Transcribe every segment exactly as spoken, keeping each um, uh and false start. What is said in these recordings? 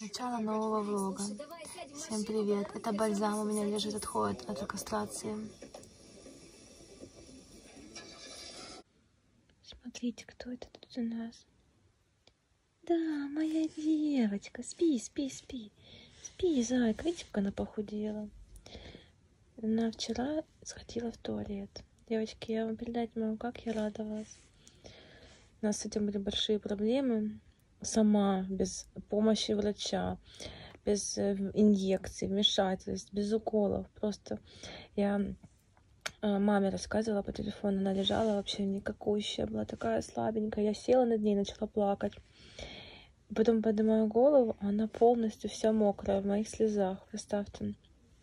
Начало нового влога. Всем привет. Это бальзам у меня лежит, отходит от кастрации. Смотрите, кто это тут у нас. Да, моя девочка. Спи, спи, спи. Спи, зайка. Видите, как она похудела. Она вчера сходила в туалет. Девочки, я вам передать могу, как я радовалась. У нас с этим были большие проблемы. Сама, без помощи врача, без инъекций, вмешательств, без уколов. Просто я маме рассказывала по телефону, она лежала вообще никакущая, была такая слабенькая. Я села над ней, начала плакать. Потом поднимаю голову, она полностью вся мокрая, в моих слезах, представьте.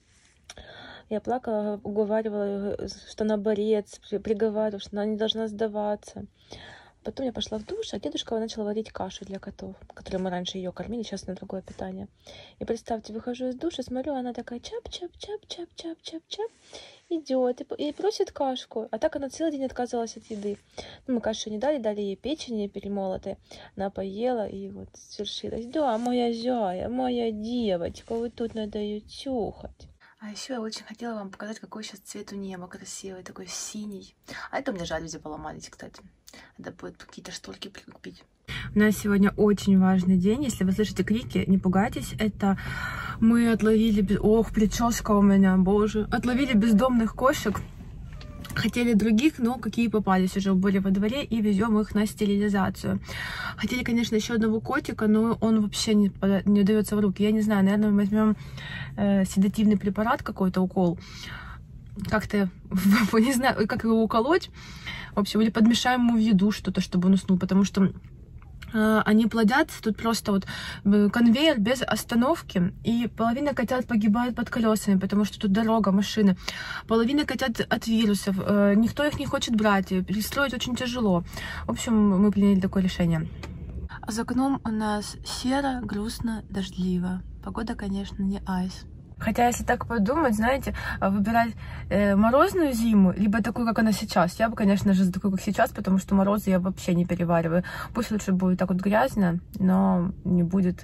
Я плакала, уговаривала, что она борец, приговаривала, что она не должна сдаваться. Потом я пошла в душ, а дедушка начала варить кашу для котов, которой мы раньше ее кормили, сейчас на другое питание. И представьте, выхожу из душа, смотрю, она такая чап-чап-чап-чап-чап-чап-чап, идет и, и просит кашку. А так она целый день отказывалась от еды. Ну, мы кашу не дали, дали ей печень перемолотой. Она поела, и вот свершилась. Да, моя зяя, моя девочка, вот тут надо ее тюхать. А еще я очень хотела вам показать, какой сейчас цвет у неба красивый, такой синий. А это у меня жалюзи поломались, кстати. Надо будет какие-то шторки прикупить. У нас сегодня очень важный день. Если вы слышите крики, не пугайтесь. Это мы отловили... Ох, прическа у меня, боже. Отловили бездомных кошек. Хотели других, но какие попались уже были во дворе, и везем их на стерилизацию. Хотели, конечно, еще одного котика, но он вообще не, не дается в руки. Я не знаю, наверное, мы возьмем э, седативный препарат, какой-то укол. Как-то, не знаю, как его уколоть. В общем, или подмешаем ему в еду что-то, чтобы он уснул, потому что они плодятся, тут просто вот конвейер без остановки, и половина котят погибает под колесами, потому что тут дорога, машины. Половина котят от вирусов, никто их не хочет брать, перестроить очень тяжело. В общем, мы приняли такое решение. А за окном у нас серо, грустно, дождливо. Погода, конечно, не айс. Хотя, если так подумать, знаете, выбирать э, морозную зиму, либо такую, как она сейчас. Я бы, конечно же, за такую, как сейчас, потому что морозы я вообще не перевариваю. Пусть лучше будет так вот грязно, но не будет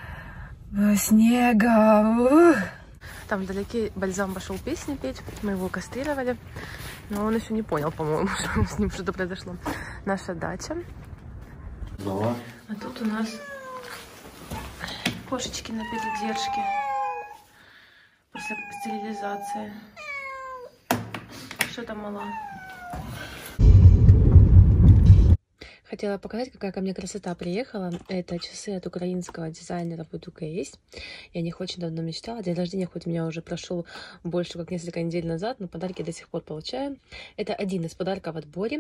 снега. Ух. Там вдалеке бальзам пошел песни петь, мы его кастрировали, но он еще не понял, по-моему, что с ним что-то произошло. Наша дача. Дала. А тут у нас кошечки на передержке. После стерилизации. Что там мало? Хотела показать, какая ко мне красота приехала. Это часы от украинского дизайнера Voodoo-Case. Я о них очень давно мечтала. День рождения хоть у меня уже прошел больше как несколько недель назад, но подарки до сих пор получаю. Это один из подарков в отборе.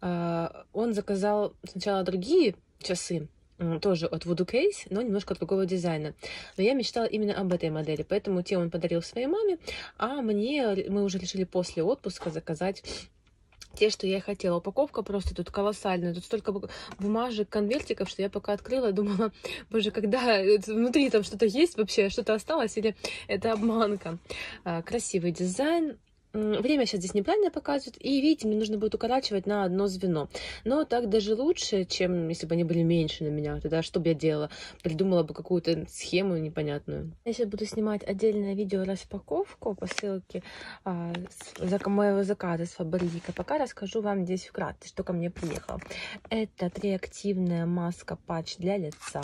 Он заказал сначала другие часы, тоже от Voodoo-Case, но немножко другого дизайна. Но я мечтала именно об этой модели, поэтому те он подарил своей маме, а мне мы уже решили после отпуска заказать те, что я хотела. Упаковка просто тут колоссальная. Тут столько бумажек, конвертиков, что я пока открыла, думала, боже, когда внутри там что-то есть вообще, что-то осталось, или это обманка. Красивый дизайн. Время сейчас здесь неправильно показывают, и видите, мне нужно будет укорачивать на одно звено. Но так даже лучше, чем если бы они были меньше на меня. Тогда что бы я делала? Придумала бы какую-то схему непонятную. Я сейчас буду снимать отдельное видео распаковку посылки а, с моего заказа с Фаберлика. Пока расскажу вам здесь вкратце, что ко мне приехало. Это триактивная маска-патч для лица.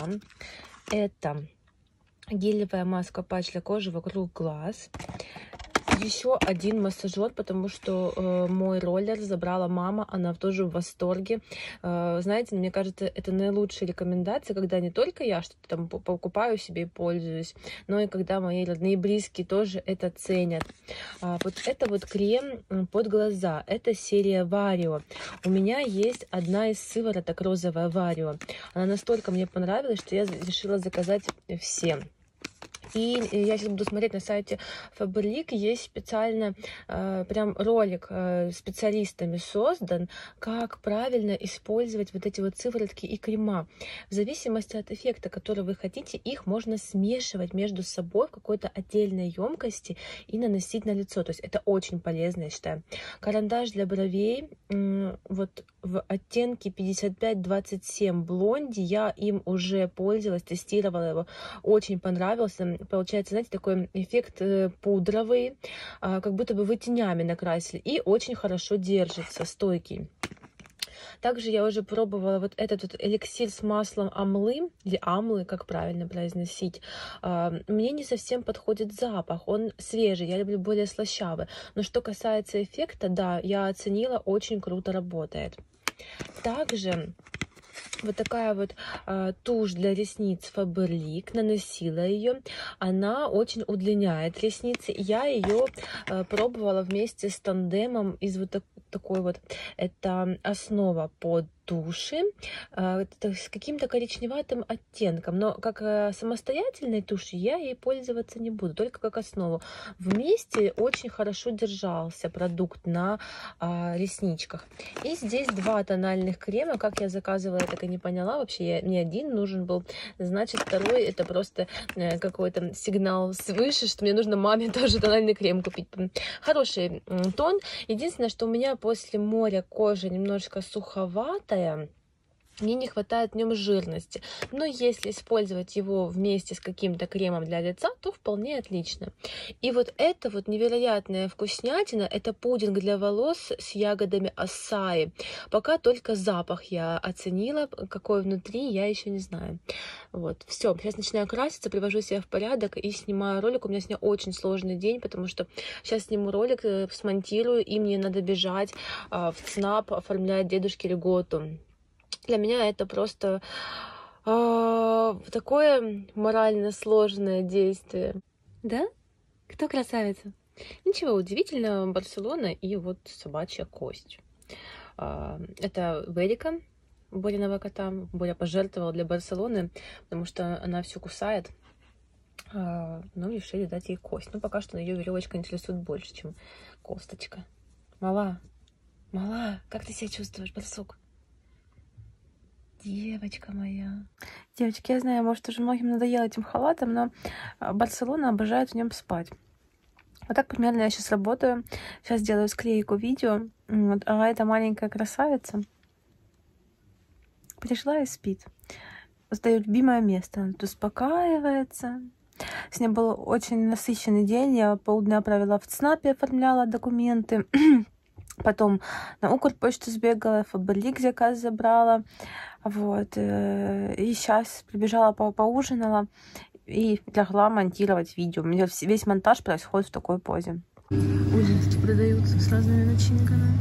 Это гелевая маска-патч для кожи вокруг глаз. Еще один массажер, потому что э, мой роллер забрала мама, она тоже в восторге. Э, знаете, мне кажется, это наилучшие рекомендации, когда не только я что-то там покупаю себе и пользуюсь, но и когда мои родные и близкие тоже это ценят. А, вот это вот крем под глаза, это серия Варио. У меня есть одна из сывороток розовая Варио. Она настолько мне понравилась, что я решила заказать все. И я сейчас буду смотреть на сайте Faberlic, есть специально э, прям ролик э, специалистами создан, как правильно использовать вот эти вот сыворотки и крема. В зависимости от эффекта, который вы хотите, их можно смешивать между собой в какой-то отдельной емкости и наносить на лицо. То есть это очень полезно, я считаю. Карандаш для бровей, э, вот в оттенке пятьдесят пять двадцать семь блонди. Я им уже пользовалась, тестировала его, очень понравился. Получается, знаете, такой эффект пудровый, как будто бы вы тенями накрасили, и очень хорошо держится, стойкий. Также я уже пробовала вот этот вот эликсир с маслом амлы, или амлы, как правильно произносить. Мне не совсем подходит запах, он свежий, я люблю более слащавый. Но что касается эффекта, да, я оценила, очень круто работает. Также вот такая вот а, тушь для ресниц Faberlic, наносила ее, она очень удлиняет ресницы. Я ее а, пробовала вместе с тандемом из вот так, такой вот, это основа под туши а, с каким-то коричневатым оттенком, но как а, самостоятельной туши я ей пользоваться не буду, только как основу. Вместе очень хорошо держался продукт на а, ресничках. И здесь два тональных крема, как я заказывала, я так и не поняла, вообще я, не один нужен был, значит второй это просто э, какой-то сигнал свыше, что мне нужно маме тоже тональный крем купить. Хороший тон, единственное, что у меня после моря кожа немножко суховатая, мне не хватает в нем жирности, но если использовать его вместе с каким-то кремом для лица, то вполне отлично. И вот это вот невероятная вкуснятина, это пудинг для волос с ягодами ассаи. Пока только запах я оценила, какой внутри, я еще не знаю. Вот, все, сейчас начинаю краситься, привожу себя в порядок и снимаю ролик. У меня сегодня очень сложный день, потому что сейчас сниму ролик, смонтирую, и мне надо бежать в ЦНАП оформлять дедушке льготу. Для меня это просто э, такое морально сложное действие. Да? Кто красавица? Ничего удивительного, Барселона и вот собачья кость. Э, это Верика, Бориного кота. Боря пожертвовала для Барселоны, потому что она все кусает. Э, ну, решили дать ей кость. Но пока что ее веревочка интересует больше, чем косточка. Мала, мала, как ты себя чувствуешь, барсук? Девочка моя. Девочки, я знаю, может, уже многим надоело этим халатом, но Барселона обожает в нем спать. Вот так примерно я сейчас работаю. Сейчас делаю склейку видео. Вот, а эта маленькая красавица пришла и спит. Сдаю любимое место. Она тут успокаивается. Сегодня был очень насыщенный день. Я полдня провела в ЦНАПе, оформляла документы. Потом на Укрпочту сбегала, Faberlic заказ забрала. Вот. И сейчас прибежала, по поужинала и легла монтировать видео. У меня весь монтаж происходит в такой позе. Ужинки продаются с разными начинками.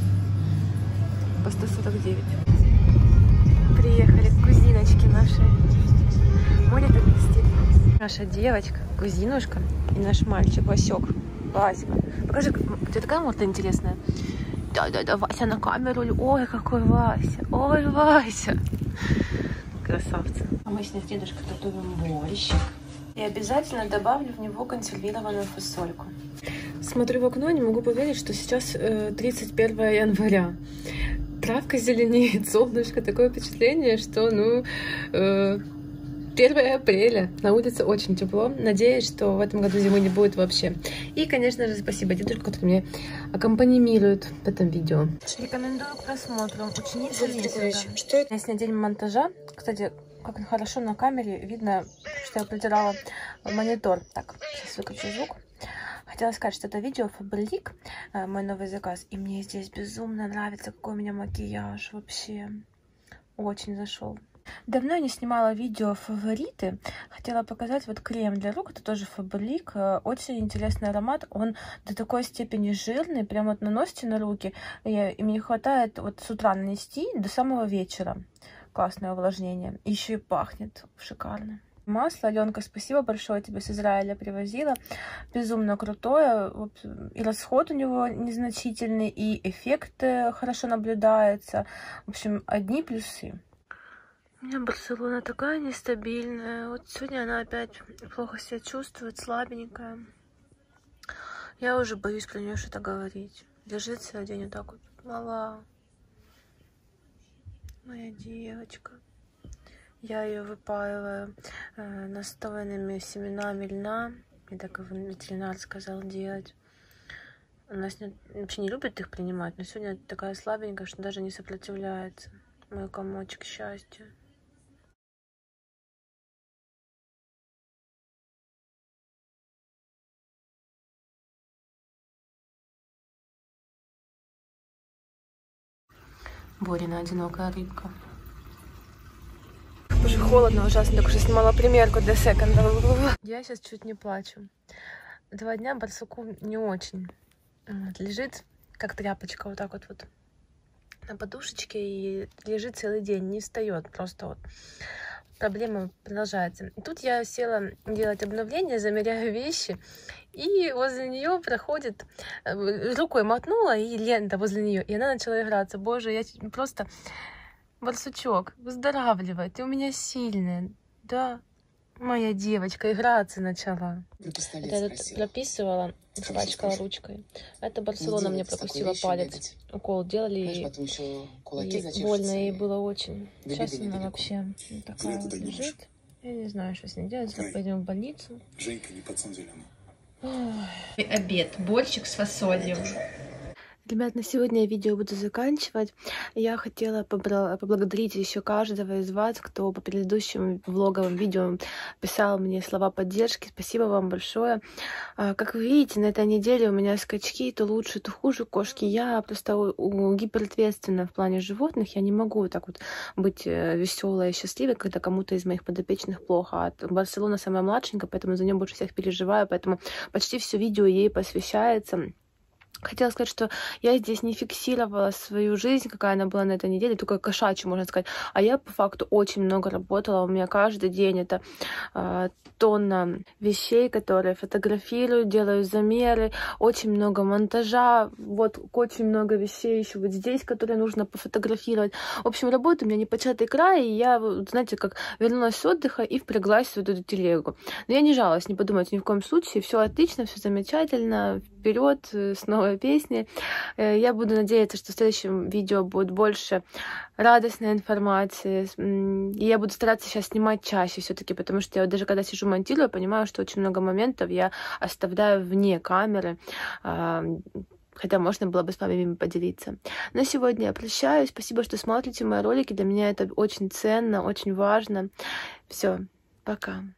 По сто сорок девять. Приехали к кузиночке нашей. Море так блестит. Наша девочка, кузинушка и наш мальчик Васек. Васька. Покажи, у тебя такая морда интересная. Да-да-да, Вася на камеру. Ой, какой Вася. Ой, Вася. Красавцы. А мы сейчас с дедушкой готовим борщик. И обязательно добавлю в него консервированную фасольку. Смотрю в окно, не могу поверить, что сейчас э, тридцать первое января. Травка зеленеет, солнышко. Такое впечатление, что, ну... Э, первое апреля. На улице очень тепло. Надеюсь, что в этом году зимы не будет вообще. И, конечно же, спасибо дедушке, который мне аккомпанирует в этом видео. Рекомендую к просмотру. Ученица Лиза. Что это? Сегодня день монтажа. Кстати, как хорошо на камере видно, что я протирала монитор. Так, сейчас выключу звук. Хотела сказать, что это видео Faberlic, мой новый заказ. И мне здесь безумно нравится, какой у меня макияж вообще. Очень зашел. Давно я не снимала видео фавориты. Хотела показать вот крем для рук. Это тоже Faberlic. Очень интересный аромат. Он до такой степени жирный. Прям вот наносите на руки. И, и мне хватает вот с утра нанести до самого вечера. Классное увлажнение. Еще и пахнет шикарно. Масло, Аленка, спасибо большое, тебе с Израиля привозила. Безумно крутое. Вот, и расход у него незначительный, и эффект хорошо наблюдается. В общем, одни плюсы. У меня Барселона такая нестабильная. Вот сегодня она опять плохо себя чувствует, слабенькая. Я уже боюсь про нее что-то говорить. Лежит целый день вот так вот. Мала. Моя девочка. Я ее выпаиваю э, настоянными семенами льна. Мне так ветеринар сказал делать. Она вообще не любит их принимать, но сегодня такая слабенькая, что даже не сопротивляется. Мой комочек счастья. Борина одинокая рыбка. Уже холодно ужасно, только что снимала примерку для секонда. Я сейчас чуть не плачу. Два дня барсуку не очень. Вот, лежит как тряпочка вот так вот, вот на подушечке и лежит целый день, не встает. Просто вот проблема продолжается. И тут я села делать обновление, замеряю вещи, и возле нее проходит, рукой мотнула, и лента возле нее, и она начала играться. Боже, я просто... Барсучок, выздоравливай, ты у меня сильная. Да, моя девочка играться начала. Я тут прописывала, пачкала ручкой. Это Барселона мне пропустила палец. Укол делали, и, и больно ей было очень. Сейчас она вообще вот такая вот лежит. Я не знаю, что с ней делать. Сейчас пойдем в больницу. Обед. Борщик с фасолью. Ребят, на сегодня я видео буду заканчивать. Я хотела поблагодарить еще каждого из вас, кто по предыдущим влоговым видео писал мне слова поддержки. Спасибо вам большое. Как вы видите, на этой неделе у меня скачки, то лучше, то хуже кошки. Я просто гиперответственна в плане животных. Я не могу так вот быть веселой и счастливой, когда кому-то из моих подопечных плохо. А Барселона самая младшенькая, поэтому за нее больше всех переживаю. Поэтому почти все видео ей посвящается. Хотела сказать, что я здесь не фиксировала свою жизнь, какая она была на этой неделе, только кошачью, можно сказать. А я, по факту, очень много работала. У меня каждый день это э, тонна вещей, которые фотографирую, делаю замеры, очень много монтажа. Вот очень много вещей еще вот здесь, которые нужно пофотографировать. В общем, работа у меня непочатый край, и я, знаете, как вернулась с отдыха и впряглась в вот эту телегу. Но я не жаловалась, не подумайте ни в коем случае. Все отлично, все замечательно. Вперед, снова песни. Я буду надеяться, что в следующем видео будет больше радостной информации. И я буду стараться сейчас снимать чаще все-таки, потому что я даже когда сижу монтирую, понимаю, что очень много моментов я оставляю вне камеры. Хотя можно было бы с вами ими поделиться. На сегодня я прощаюсь. Спасибо, что смотрите мои ролики. Для меня это очень ценно, очень важно. Все, пока.